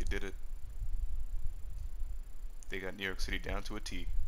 They did it. They got New York City down to a T.